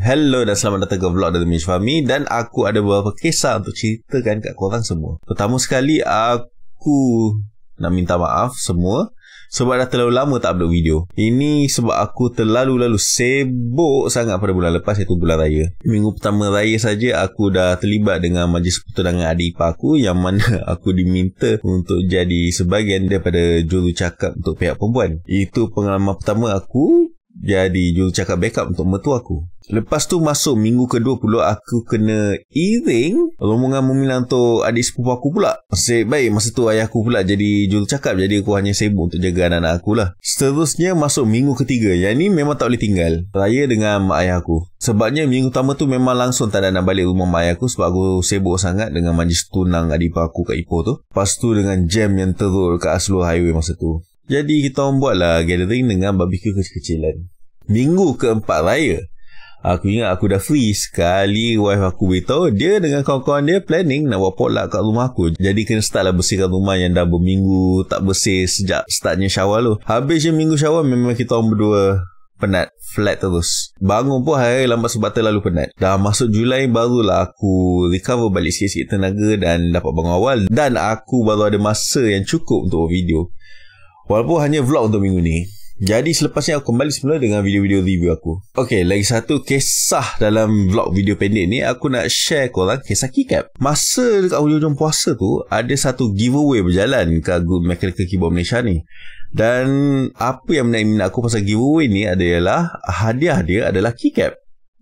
Hello dan selamat datang ke vlog dari Mish Fahmi. Dan aku ada beberapa kisah untuk ceritakan kat korang semua. Pertama sekali, aku nak minta maaf semua sebab dah terlalu lama tak upload video. Ini sebab aku terlalu sibuk sangat pada bulan lepas, iaitu bulan raya. Minggu pertama raya saja aku dah terlibat dengan majlis pertunangan adik ipar aku, yang mana aku diminta untuk jadi sebahagian daripada jurucakap untuk pihak perempuan. Itu pengalaman pertama aku jadi jurucakap backup untuk mertua aku. Lepas tu masuk minggu kedua pula, aku kena iring rombongan memilang untuk adik sepupu aku pula. Nasib baik masa tu ayah aku pula jadi jurucakap, jadi aku hanya sibuk untuk jaga anak-anak aku lah. Seterusnya masuk minggu ketiga, yang ni memang tak boleh tinggal, raya dengan mak ayah aku. Sebabnya minggu pertama tu memang langsung tak ada nak balik rumah mak ayah aku, sebab aku sibuk sangat dengan majlis tunang adik ipar aku kat Ipoh tu. Lepas tu dengan jam yang teruk kat seluruh highway masa tu, jadi kita orang buatlah gathering dengan barbecue kecil-kecilan. Minggu keempat raya, aku ingat aku dah free. Sekali wife aku beritahu dia dengan kawan-kawan dia planning nak buat potluck kat rumah aku. Jadi kena start lah bersihkan rumah yang dah berminggu tak bersih sejak startnya Syawal tu. Habis je minggu Syawal memang kita orang berdua penat, flat terus. Bangun pun hari lambat sebab terlalu penat. Dah masuk Julai barulah aku recover balik sikit-sikit tenaga dan dapat bangun awal. Dan aku baru ada masa yang cukup untuk video, walaupun hanya vlog untuk minggu ni. Jadi selepasnya aku kembali semula dengan video-video review aku. Okey, lagi satu kisah dalam vlog video pendek ni, aku nak share korang kisah keycap. Masa dekat hujung puasa tu, ada satu giveaway berjalan kat grup Mechanical Keyboard Malaysia ni. Dan apa yang menarik minat aku pasal giveaway ni adalah hadiah dia adalah keycap.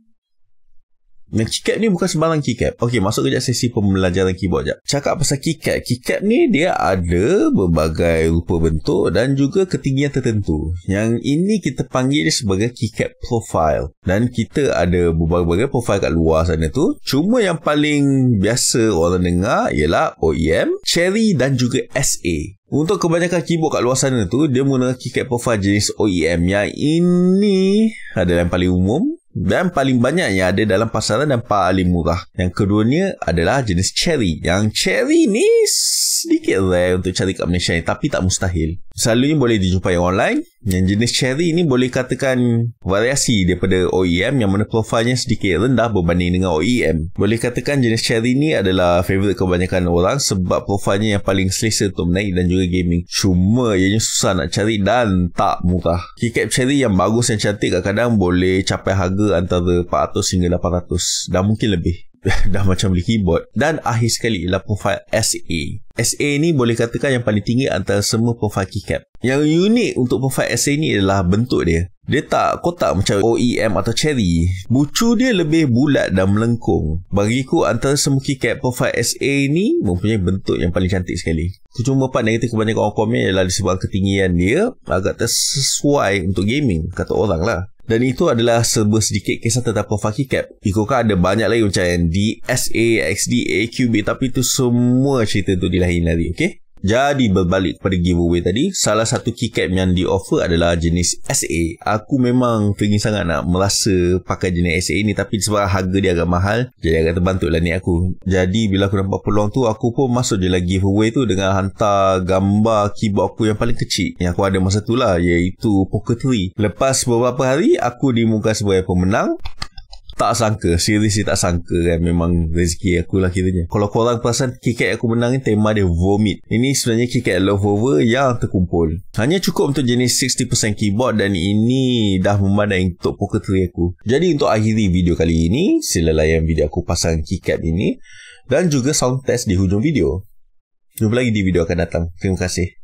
Dan keycap ni bukan sembarang keycap. Okey, masuk kejap sesi pembelajaran keyboard jap. Cakap pasal keycap. Keycap ni dia ada berbagai rupa bentuk dan juga ketinggian tertentu. Yang ini kita panggil dia sebagai keycap profile. Dan kita ada berbagai profile kat luar sana tu. Cuma yang paling biasa orang dengar ialah OEM, Cherry dan juga SA. Untuk kebanyakan keyboard kat luar sana tu, dia menggunakan keycap profile jenis OEM. Yang ini adalah yang paling umum dan paling banyak yang ada dalam pasaran dan paling murah. Yang keduanya adalah jenis Cherry. Yang Cherry ni sedikit rare untuk cari kat Malaysia ni, tapi tak mustahil. Selalunya boleh dijumpai online. Yang jenis Cherry ni boleh katakan variasi daripada OEM, yang mana profilnya sedikit rendah berbanding dengan OEM. Boleh katakan jenis Cherry ni adalah favourite kebanyakan orang sebab profilnya yang paling selesa untuk menaik dan juga gaming. Cuma ianya susah nak cari dan tak murah. Keycap Cherry yang bagus, yang cantik, kadang-kadang boleh capai harga antara 400 hingga 800 dan mungkin lebih. Dah macam beli keyboard. Dan akhir sekali ialah profile SA. SA ni boleh katakan yang paling tinggi antara semua profile keycap. Yang unik untuk profile SA ni adalah bentuk dia. Dia tak kotak macam OEM atau Cherry. Bucu dia lebih bulat dan melengkung. Bagiku antara semua keycap, profile SA ni mempunyai bentuk yang paling cantik sekali. Cuma part negatif kebanyakan orang komen ialah disebabkan ketinggian dia agak tersesuai untuk gaming, kata orang lah. Dan itu adalah serba sedikit kisah tentang profile keycap. Ikutkan ada banyak lagi macam DSA, XDA, QB, tapi itu semua cerita tu di lain hari, okey? Jadi berbalik kepada giveaway tadi, salah satu keycap yang di offer adalah jenis SA. Aku memang ingin sangat nak merasa pakai jenis SA ni, tapi sebab harga dia agak mahal, jadi agak terbantu lah niat aku. Jadi bila aku nampak peluang tu, aku pun masuk je lah giveaway tu dengan hantar gambar keyboard aku yang paling kecil yang aku ada masa tu lah, iaitu Poker 3. Lepas beberapa hari, aku diumumkan sebagai pemenang. Tak sangka, seriously tak sangka kan. Memang rezeki aku lah kiranya. Kalau korang perasan keycap aku menang ni, tema dia vomit. Ini sebenarnya keycap love over yang terkumpul. Hanya cukup untuk jenis 60% keyboard, dan ini dah memadai untuk Poker 3 aku. Jadi untuk akhiri video kali ini, sila layan video aku pasang keycap ini dan juga sound test di hujung video. Jumpa lagi di video akan datang. Terima kasih.